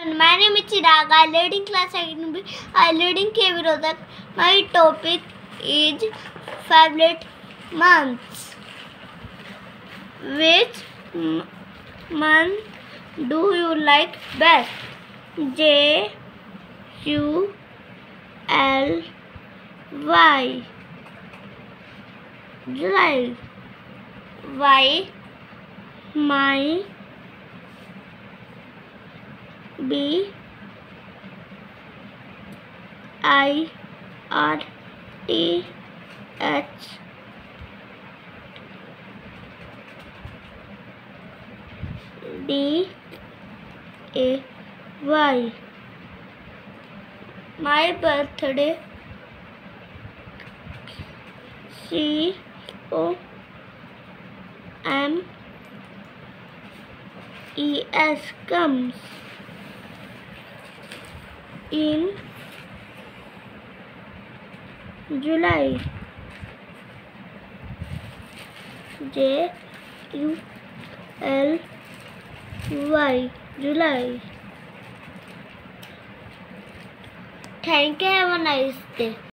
My name is Chirag. I lead in class 2 B. I lead in K Virodak. My topic is favorite months. Which month do you like best? J U L Y. July. Why? My B I R T H D A Y. My birthday C O M E S comes in July. J U L Y. July. Thank you. Have a nice day.